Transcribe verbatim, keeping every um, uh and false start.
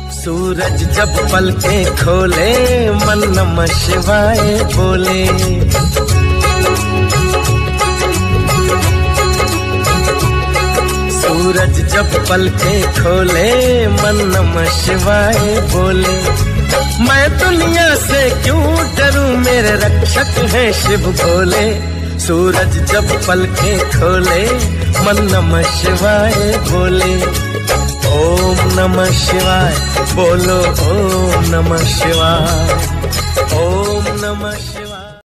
सूरज जब पलकें खोले मन नमः शिवाय बोले। सूरज जब पलकें खोले मन नमः शिवाय बोले। मैं दुनिया से क्यों डरूं मेरे रक्षक हैं शिव भोले। सूरज जब पलकें खोले मन नमः शिवाय बोले। ओम नमः शिवाय बोलो ओम नमः शिवाय। ओम नमः शिवाय।